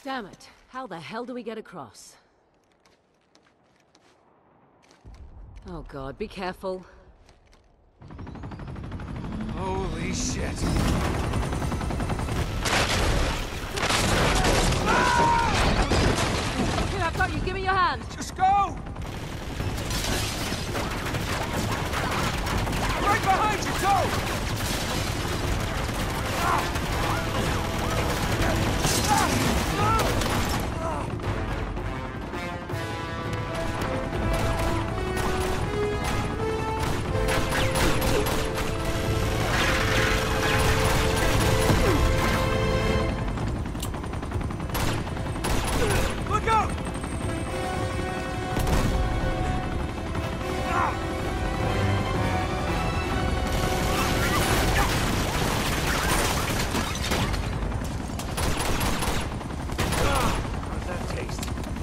Damn it. How the hell do we get across? Oh god, be careful. Holy shit. Here, I've got you. Give me your hand. Just go! Right behind you, go! Look out! How's that taste?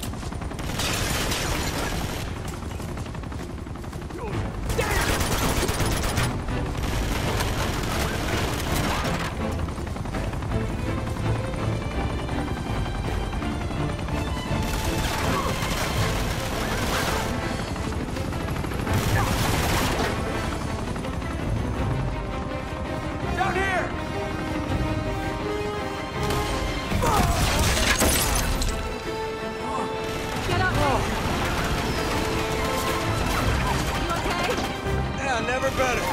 Down here! Get up! You okay? Yeah, never better.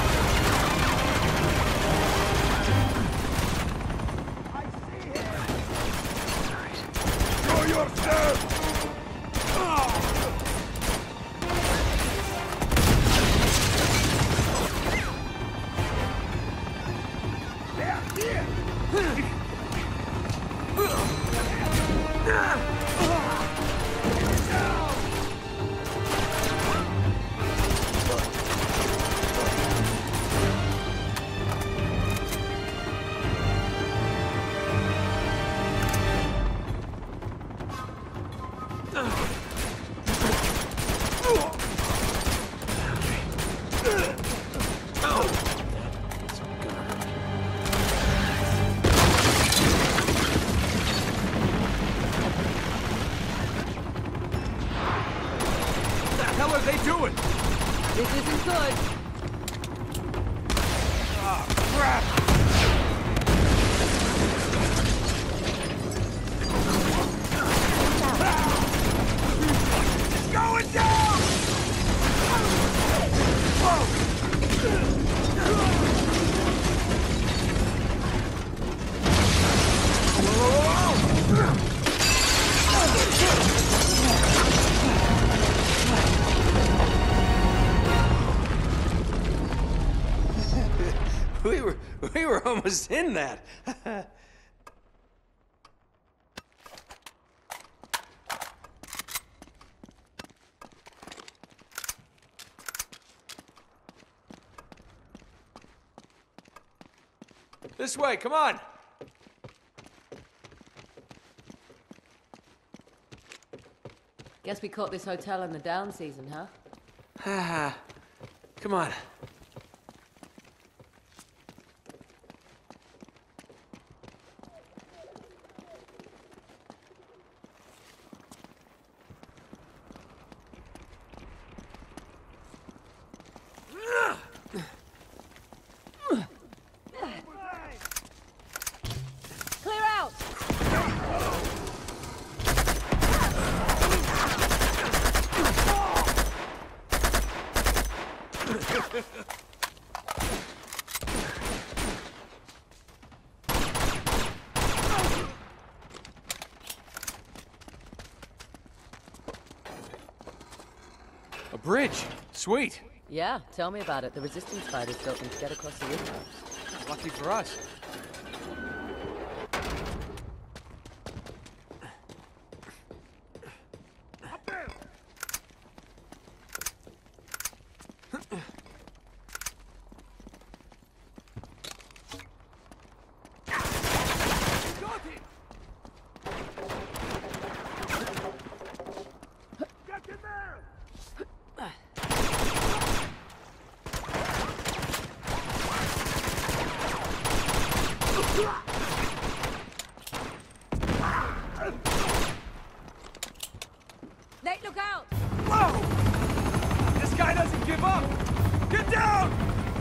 Show yourself! What the hell are they doing? This isn't good. Oh, crap! It's going down! We were almost in that. This way, come on. Guess we caught this hotel in the down season, huh? Come on. Clear out! A bridge. Sweet. Yeah, tell me about it. The resistance fighters built them to get across the rooftops. Lucky for us. Nate, look out! Whoa! This guy doesn't give up! Get down!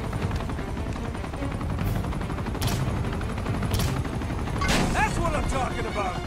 That's what I'm talking about!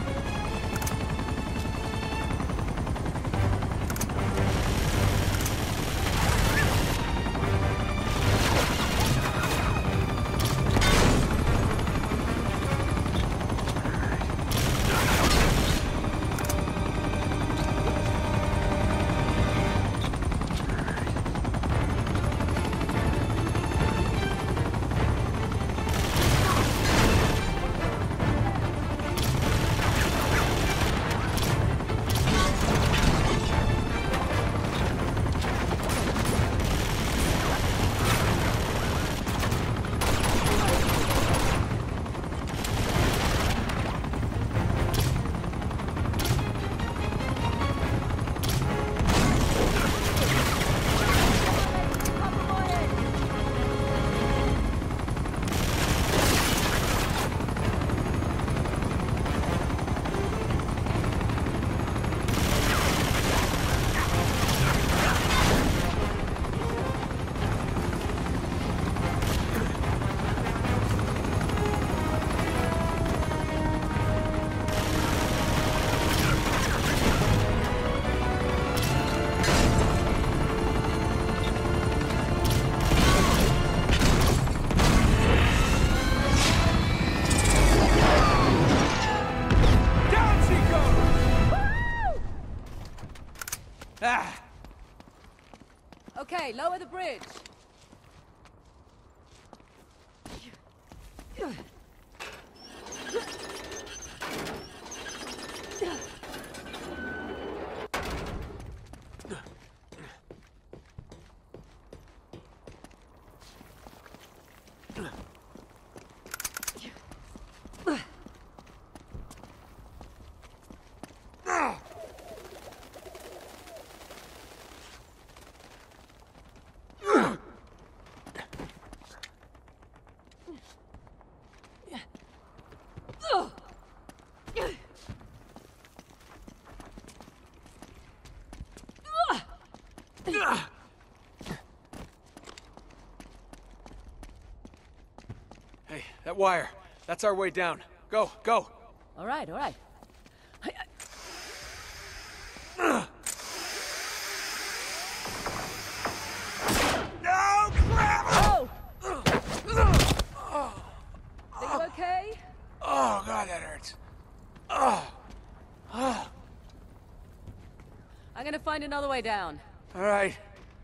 Okay, lower the bridge. Hey, that wire. That's our way down. Go, go! All right, all right. No, crap! Oh! Are you okay? Oh, God, that hurts. I'm gonna find another way down. All right.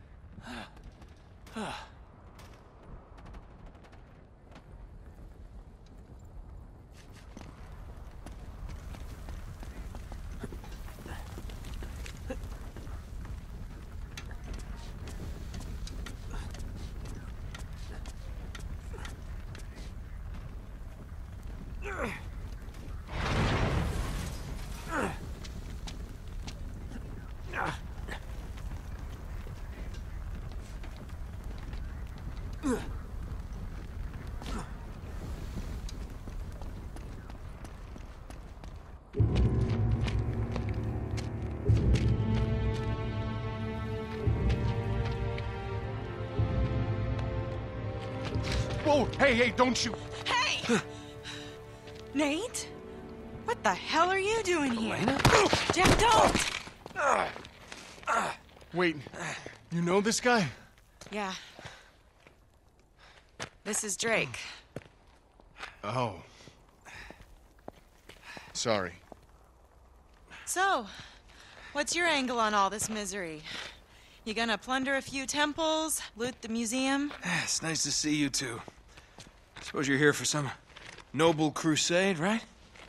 Whoa, hey, don't shoot! Hey! Nate? What the hell are you doing here? Elena? Jeff, don't! Wait, you know this guy? Yeah. This is Drake. Oh. Sorry. So, what's your angle on all this misery? You gonna plunder a few temples, loot the museum? It's nice to see you two. Suppose you're here for some noble crusade, right?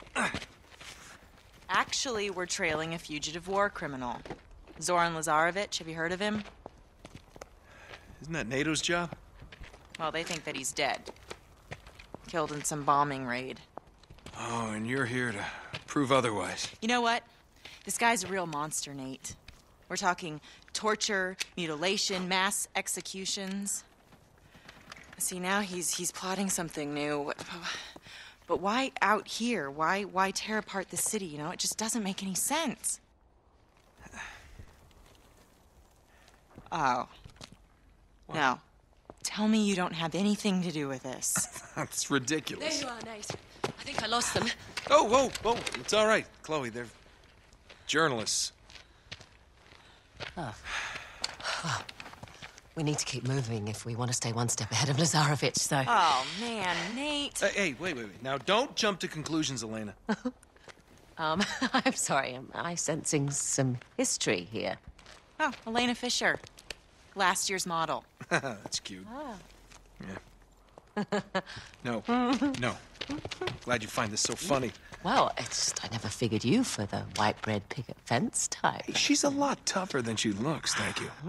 Actually, we're trailing a fugitive war criminal. Zoran Lazarevic, have you heard of him? Isn't that NATO's job? Well, they think that he's dead. Killed in some bombing raid. Oh, and you're here to prove otherwise. You know what? This guy's a real monster, Nate. We're talking torture, mutilation, mass executions. See, now he's plotting something new. But why out here? Why tear apart the city, you know? It just doesn't make any sense. Oh. No. Tell me you don't have anything to do with this. That's There ridiculous. you are, Nate. I think I lost them. Oh, whoa, whoa. It's all right, Chloe. They're journalists. We need to keep moving if we want to stay one step ahead of Lazarevich, so... Oh, man, Nate. Hey, wait. Now, don't jump to conclusions, Elena. I'm sorry, am I sensing some history here? Oh, Elena Fisher. Last year's model. That's cute. Yeah. No. Glad you find this so funny. Well, it's just I never figured you for the white bread picket fence type. Hey, she's a lot tougher than she looks, thank you.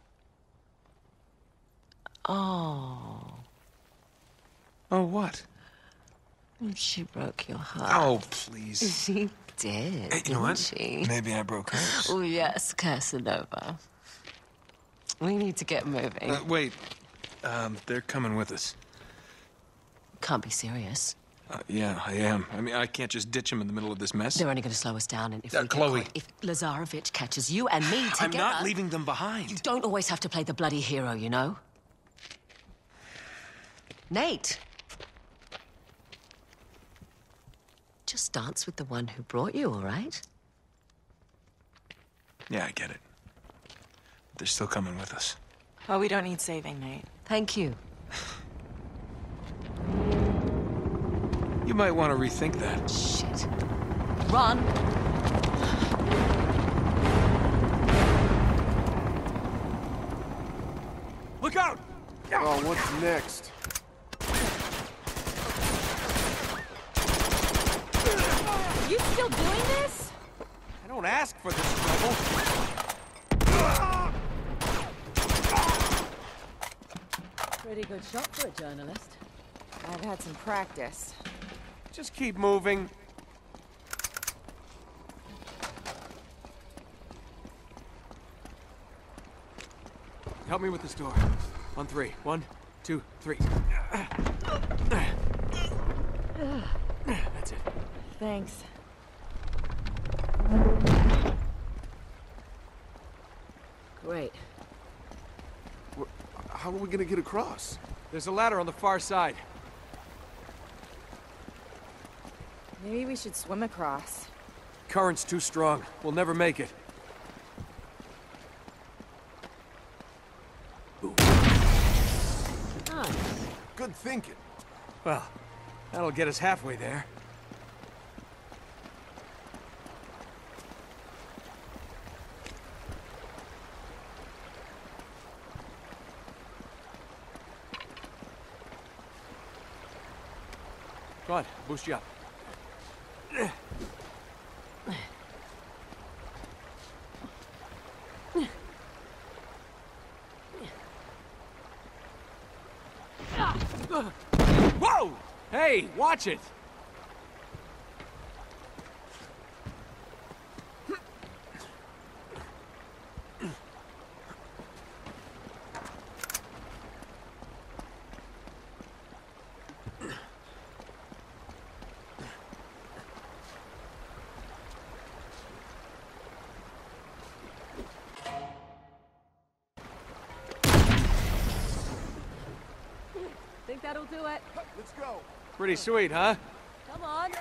Oh, Oh, what? she broke your heart. Oh, please. She did, Hey, you know what? she? Maybe I broke hers. Oh, yes, Casanova. We need to get moving. Wait. They're coming with us. Can't be serious. Yeah, I am. I mean, I can't just ditch them in the middle of this mess. They're only going to slow us down, and if we get Chloe. caught, if Lazarevich catches you and me together... I'm not leaving them behind. You don't always have to play the bloody hero, you know? Nate! Just dance with the one who brought you, all right? Yeah, I get it. But they're still coming with us. Well, we don't need saving, Nate. Thank you. You might want to rethink that. Shit. Run! Look out! Oh, what's next? You still doing this? I don't ask for this trouble. Pretty good shot for a journalist. I've had some practice. Just keep moving. Help me with this door. On three. 1, 2, 3. That's it. Thanks. Great. How are we gonna get across? There's a ladder on the far side. Maybe we should swim across. Current's too strong. We'll never make it. Nice. Good thinking. Well, that'll get us halfway there. Come on, boost you up. Whoa! Hey, watch it! Think that'll do it? Let's go. Pretty sweet, huh? Come on.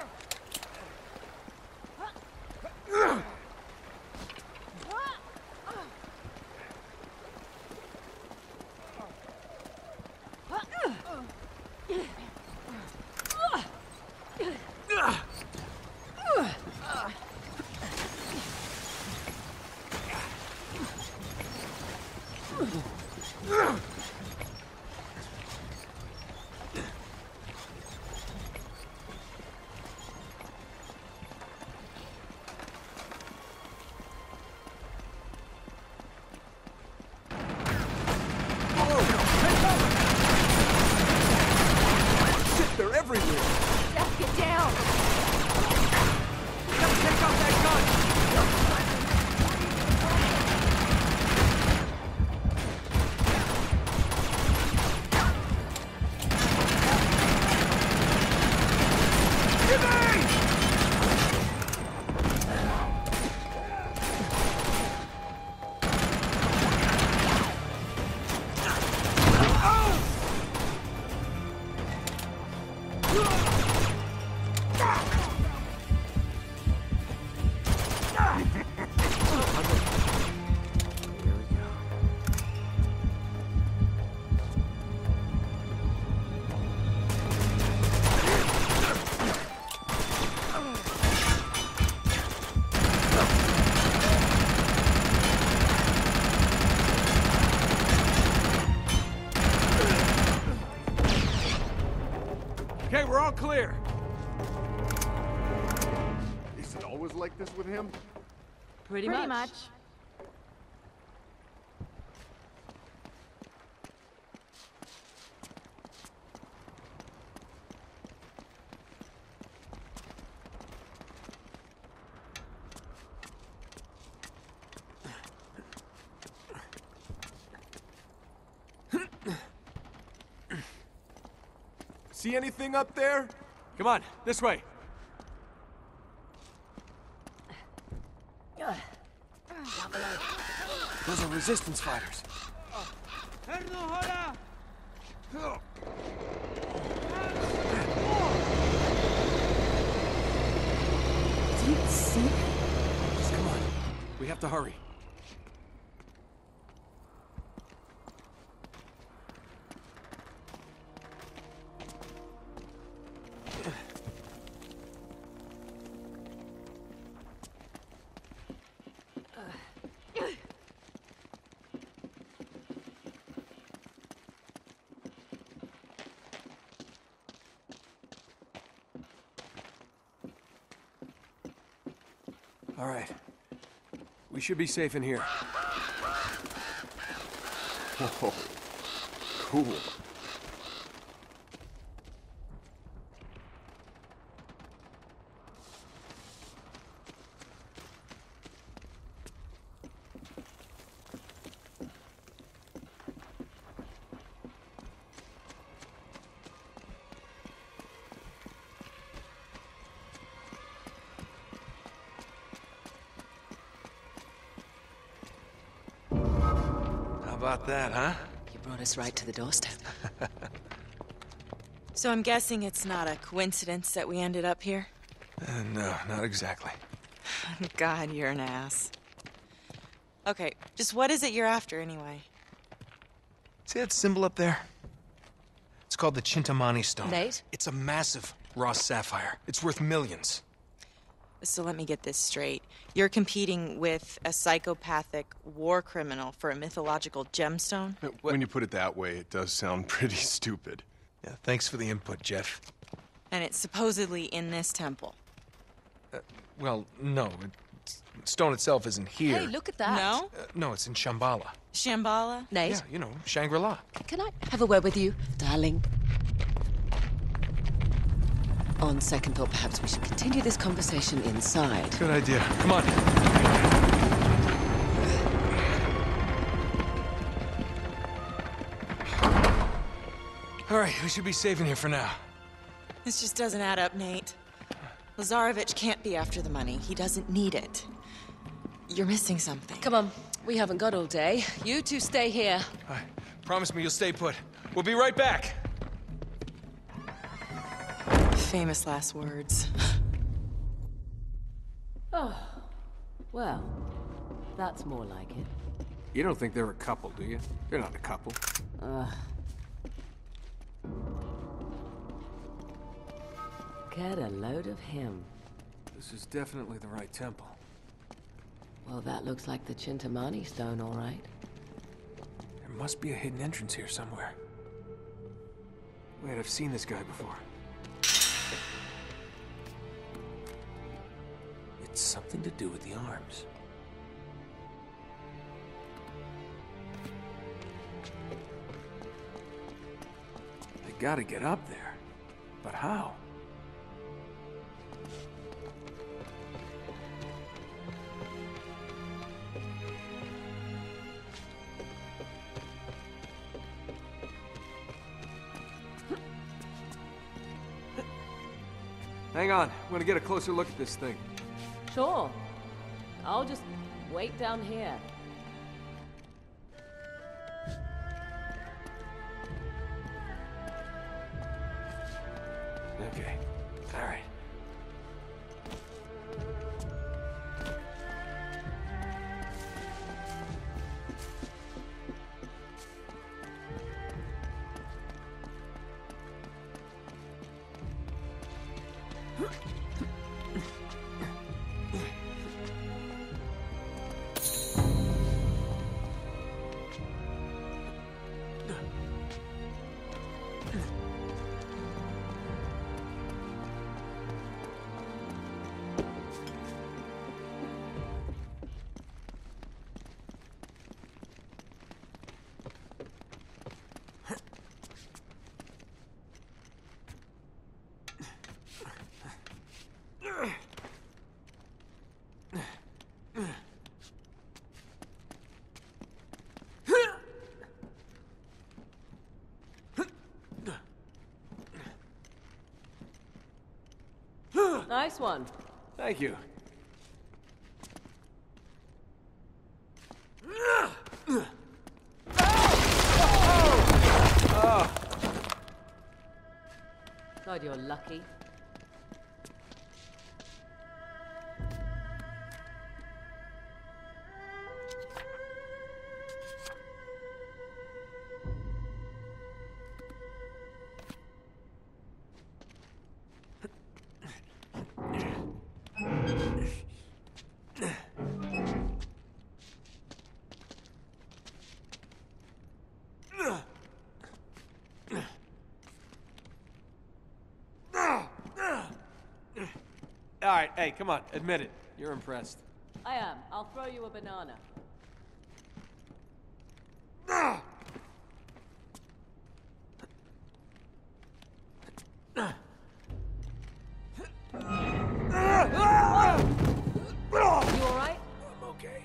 clear. Is it always like this with him? Pretty Pretty much. much. See anything up there? Come on, this way. Those are resistance fighters. Do you see that? Just come on. We have to hurry. All right. We should be safe in here. Whoa. Cool. How about that, huh? You brought us right to the doorstep. So I'm guessing it's not a coincidence that we ended up here? No, not exactly. God, you're an ass. Okay, just what is it you're after, anyway? See that symbol up there? It's called the Chintamani Stone. Nate? It's a massive raw sapphire. It's worth millions. So let me get this straight. You're competing with a psychopathic war criminal for a mythological gemstone? When you put it that way, it does sound pretty stupid. Yeah, thanks for the input, Jeff. And it's supposedly in this temple. Well, no. Stone itself isn't here. Hey, look at that. No? No, it's in Shambhala. Shambhala? Nate, Yeah, you know, Shangri-La. can I have a word with you, darling? On second thought, perhaps we should continue this conversation inside. Good idea. Come on. All right, we should be safe in here for now. This just doesn't add up, Nate. Lazarevich can't be after the money. He doesn't need it. You're missing something. Come on, we haven't got all day. You two stay here. All right, promise me you'll stay put. We'll be right back. Famous last words. Well, that's more like it. You don't think they're a couple, do you? They're not a couple. Get a load of him. This is definitely the right temple. Well, that looks like the Chintamani stone, all right. There must be a hidden entrance here somewhere. Wait, I've seen this guy before. It's something to do with the arms. They gotta get up there. But how? Hang on, I'm gonna get a closer look at this thing. Sure. I'll just wait down here. Okay, all right. Nice one. Thank you. God, you're lucky. All right, hey, come on, admit it. You're impressed. I am. I'll throw you a banana. You all right? I'm okay.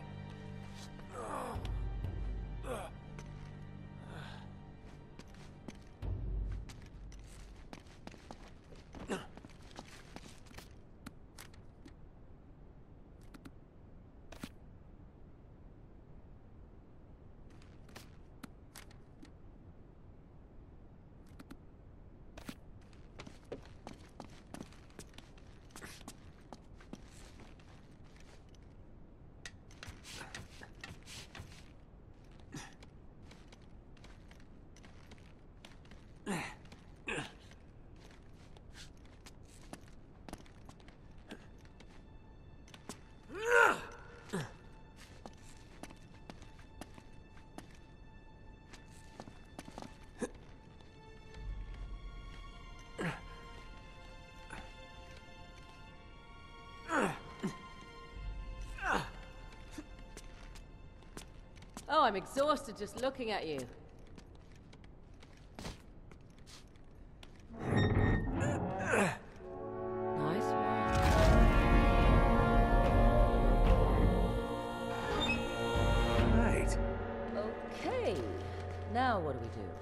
Oh, I'm exhausted just looking at you. Nice one. Right. Okay. Now what do we do?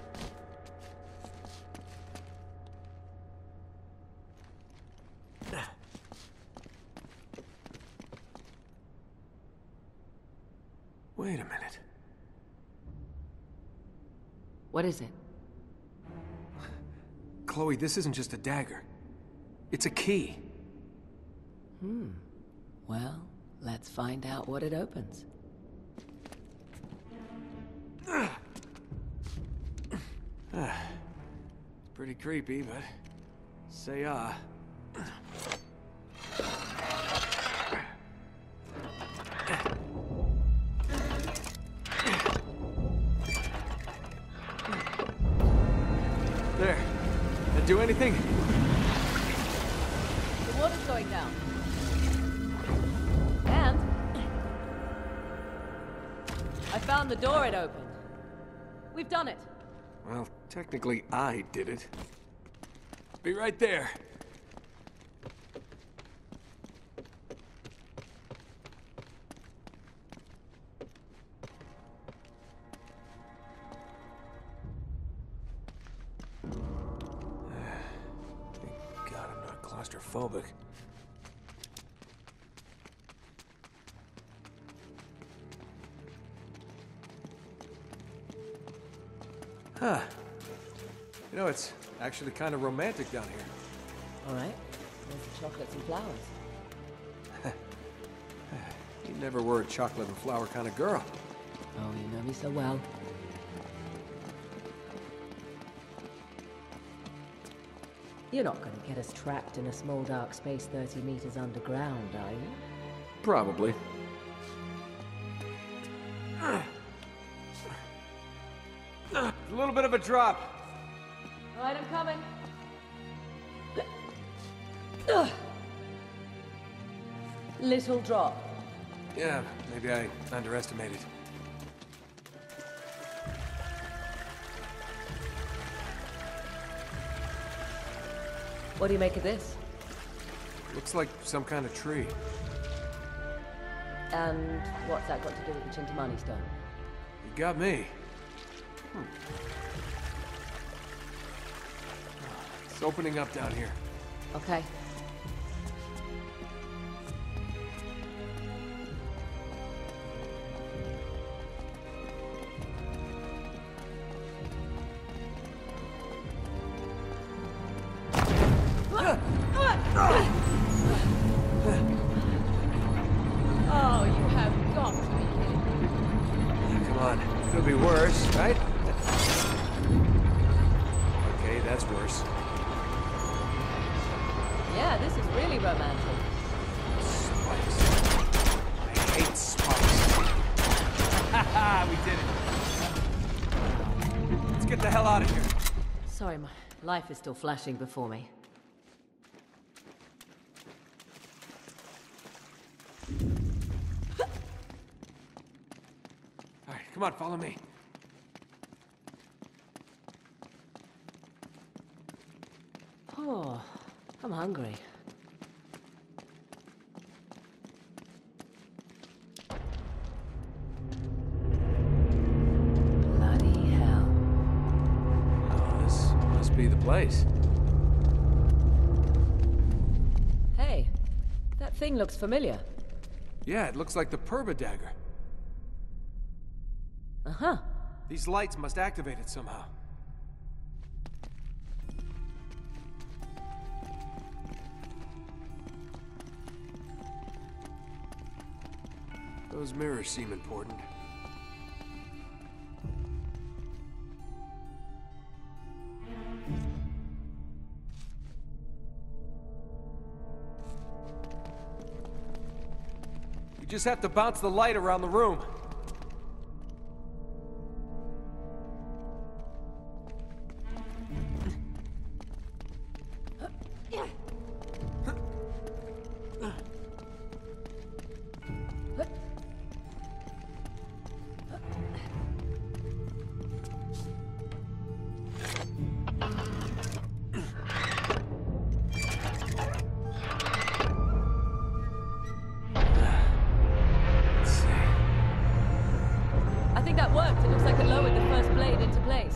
Wait a minute. What is it? Chloe, this isn't just a dagger. It's a key. Well, let's find out what it opens. It's pretty creepy, but say There. That do anything? The water's going down. And I found the door it opened. We've done it. Well, technically I did it. Be right there. Thank God I'm not claustrophobic. Huh. You know, it's actually kind of romantic down here. All right. There's the chocolates and flowers. You never were a chocolate and flower kind of girl. Oh, you know me so well. You're not going to get us trapped in a small dark space 30 meters underground, are you? Probably. A little bit of a drop. All right, I'm coming. Little drop. Yeah, maybe I underestimated. What do you make of this? Looks like some kind of tree. And what's that got to do with the Chintamani stone? You got me. It's opening up down here. Okay. on. Could be worse, right? Okay, that's worse. Yeah, this is really romantic. Spikes. I hate spikes. Haha, we did it. Let's get the hell out of here. Sorry, my life is still flashing before me. All right, come on, follow me. Oh, I'm hungry. Bloody hell. Oh, this must be the place. Hey, that thing looks familiar. Yeah, it looks like the Purba dagger. Uh-huh. These lights must activate it somehow. Those mirrors seem important. You just have to bounce the light around the room. I think that worked. It looks like it lowered the first blade into place.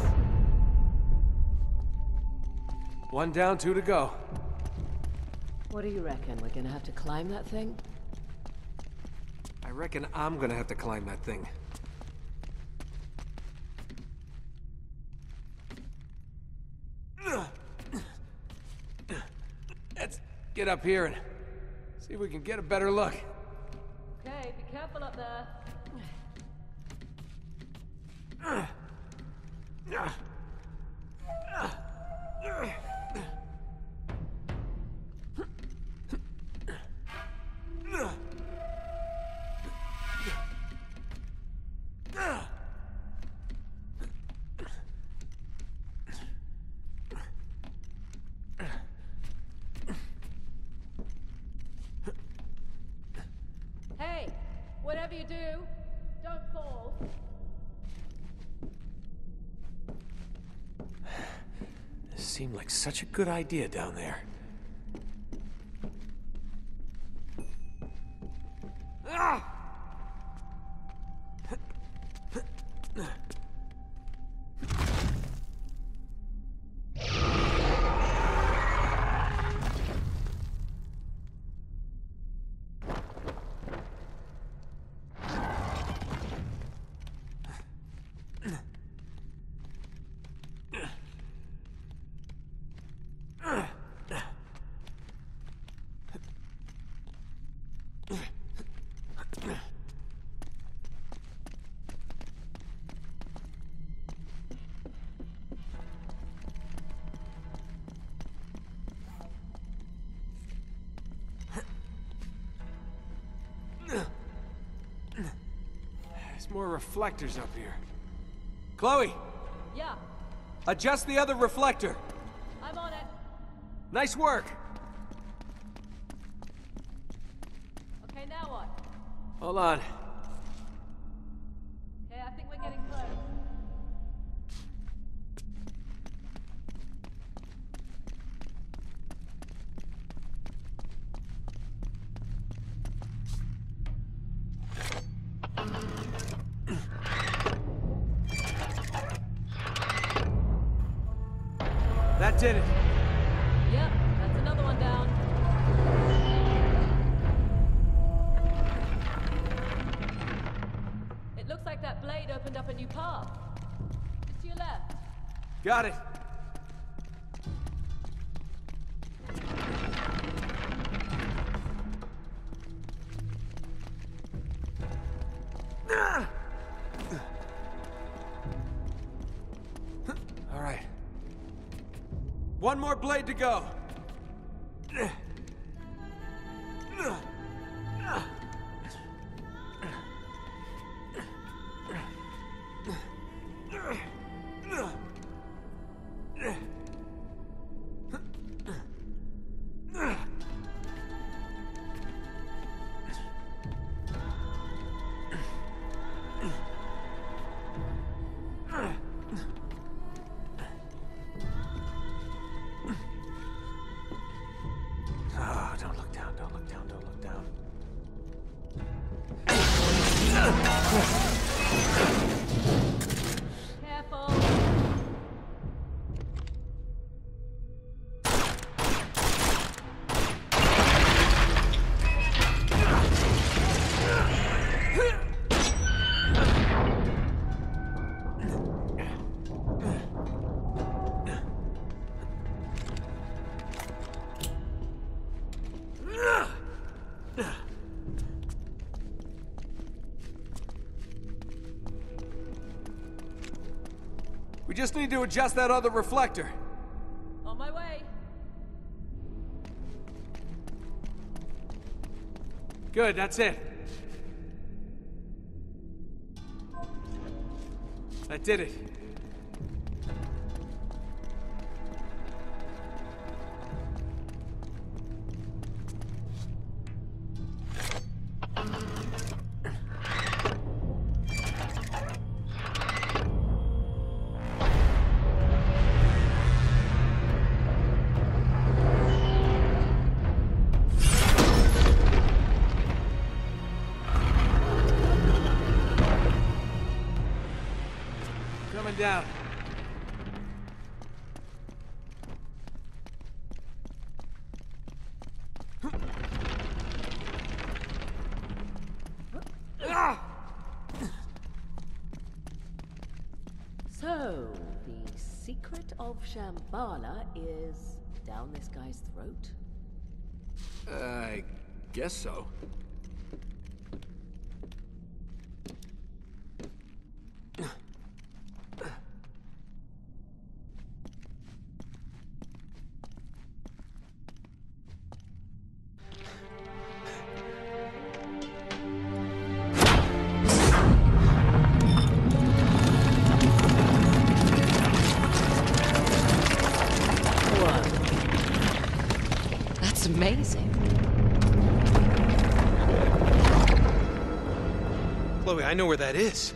One down, two to go. What do you reckon? We're gonna have to climb that thing? I reckon I'm gonna have to climb that thing. Let's get up here and see if we can get a better look. Okay, be careful up there. Hey, whatever you do, don't fall. This seemed like such a good idea down there. Ah! There's more reflectors up here. Chloe, Yeah, adjust the other reflector. I'm on it. Nice work. Okay, now what? Hold on. Okay, I think we're getting close. That did it. Yep, that's another one down. It looks like that blade opened up a new path. Just to your left. Got it. One more blade to go. Oh, don't look down, don't look down, don't look down. Careful! We just need to adjust that other reflector. On my way. Good, that's it. That did it. Coming down. So, the secret of Shambhala is down this guy's throat? I guess so. That's amazing. Chloe, I know where that is.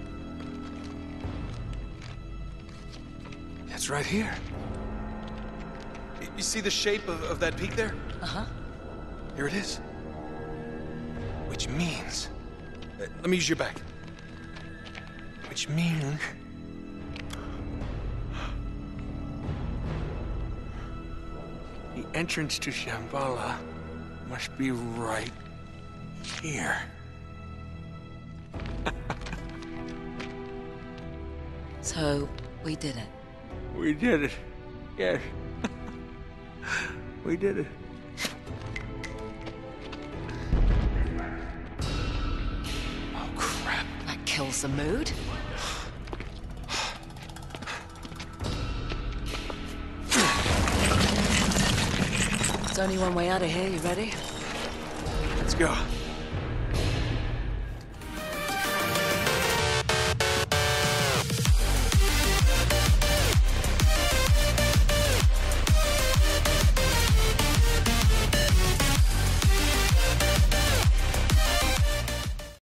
It's right here. You see the shape of that peak there? Uh-huh. Here it is. Which means... let me use your back. Which means... the entrance to Shambhala must be right here. So, we did it. We did it. Yes. We did it. Oh, crap. That kills the mood. There's only one way out of here, you ready? Let's go.